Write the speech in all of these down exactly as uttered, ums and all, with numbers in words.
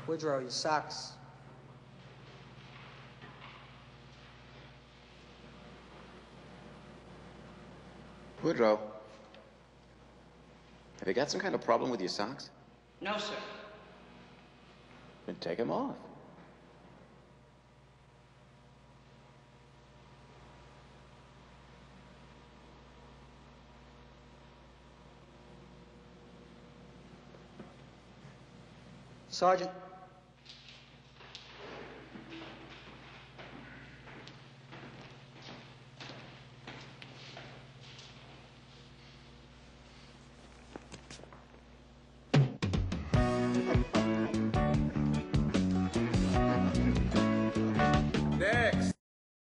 Woodrow, your socks. Woodrow, have you got some kind of problem with your socks? No, sir. Then take them off. Sergeant. Next.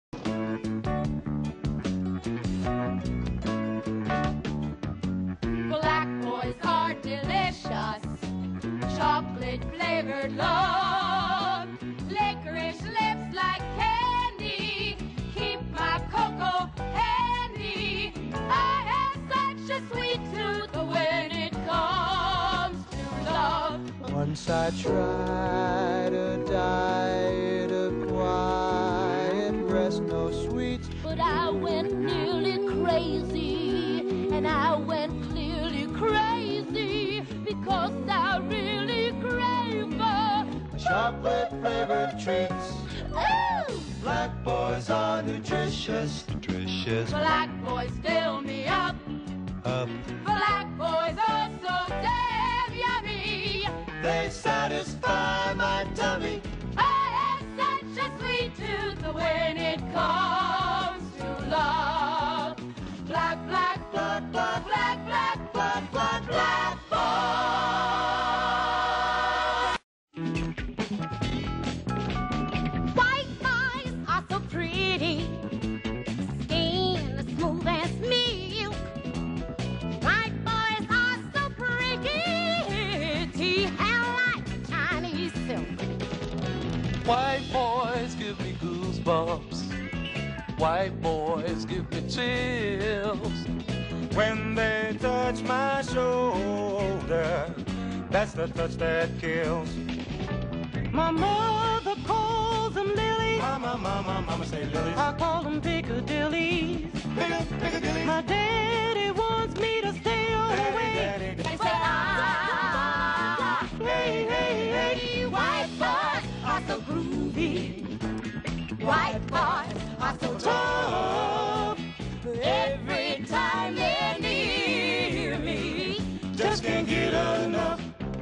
Black boys are delicious, chocolate flavored love, licorice lips like candy, keep my cocoa handy. I have such a sweet tooth when it comes to love. Once I tried a diet of quiet rest, no sweets, but I went nearly crazy, and I went clearly crazy, because I really crave for chocolate flavored treats. Ooh! Black boys are nutritious, nutritious. Black boys fill me up. Up, Black boys are so damn yummy. they satisfy my tummy. I have such a sweet tooth when it comes to love. Black, black, black, black, black, black, black, black, black boys. White boys are so pretty, skin smooth as milk. White boys are so pretty, hair like Chinese silk. White boys give me goosebumps. White boys give me chills. When they touch my shoulder, that's the touch that kills. My mother calls them lilies. Mama, mama, mama say lilies. I call them piccadillies. Pick, Piccadilly. My daddy wants me to stay all the way. Daddy, daddy. They say, ah, Hey, hey, hey. white boys are so groovy. White boys are so tough. Every time they're near me, Just can't get enough.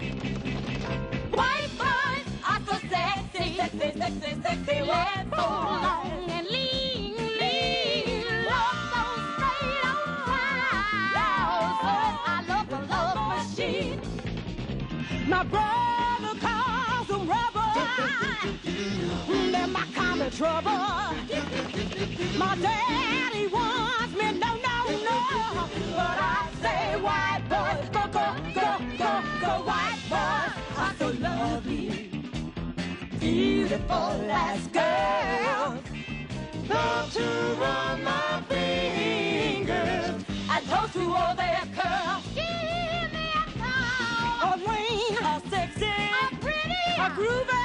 white boys are so sexy, sexy, sexy, sexy. Legs so long and lean, lean. Love so straight on time. Yes, I love the love machine. My brother calls them rubber. They're my kind of trouble. My daddy wants me, no, no, no. But I say white boys, go, go, go, go, go. White boys are so lovely, Beautiful as girls. Love to run my fingers. I toast to all their curls. Give me a call. a ring, A sexy, a pretty, a groovy.